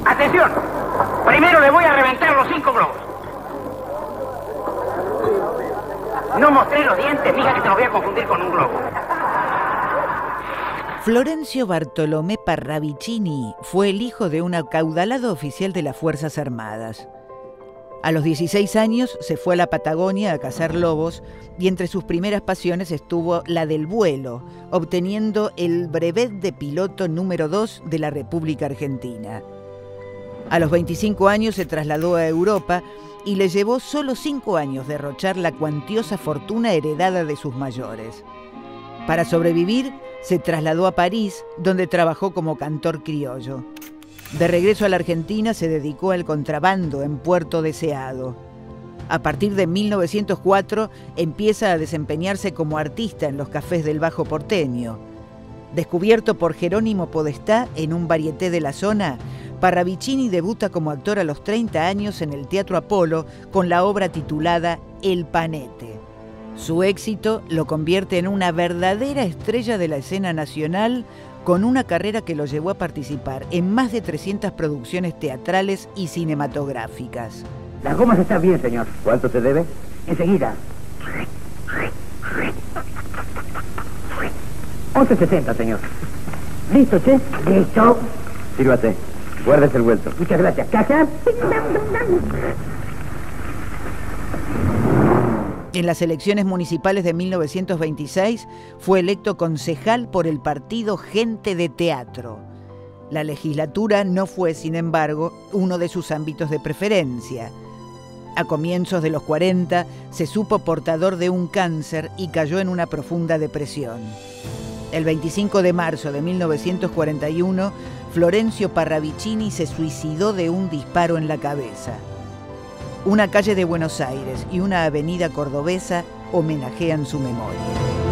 ¡Atención! Primero le voy a reventar los 5 globos. No mostré los dientes, mija, que te los voy a confundir con un globo. Florencio Bartolomé Parravicini fue el hijo de un acaudalado oficial de las Fuerzas Armadas. A los 16 años se fue a la Patagonia a cazar lobos y entre sus primeras pasiones estuvo la del vuelo, obteniendo el brevet de piloto número 2 de la República Argentina. A los 25 años se trasladó a Europa y le llevó solo 5 años derrochar la cuantiosa fortuna heredada de sus mayores. Para sobrevivir, se trasladó a París, donde trabajó como cantor criollo. De regreso a la Argentina, se dedicó al contrabando en Puerto Deseado. A partir de 1904, empieza a desempeñarse como artista en los cafés del Bajo Porteño. Descubierto por Jerónimo Podestá en un varieté de la zona, Parravicini debuta como actor a los 30 años en el Teatro Apolo con la obra titulada El Panete. Su éxito lo convierte en una verdadera estrella de la escena nacional, con una carrera que lo llevó a participar en más de 300 producciones teatrales y cinematográficas. Las gomas están bien, señor. ¿Cuánto te debe? Enseguida. 11.60, señor. ¿Listo, che? Listo. Sírvate. Guardes el vuelto. Muchas gracias. ¿Caja? En las elecciones municipales de 1926 fue electo concejal por el partido Gente de Teatro. La legislatura no fue, sin embargo, uno de sus ámbitos de preferencia. A comienzos de los 40 se supo portador de un cáncer y cayó en una profunda depresión. El 25 de marzo de 1941, Florencio Parravicini se suicidó de un disparo en la cabeza. Una calle de Buenos Aires y una avenida cordobesa homenajean su memoria.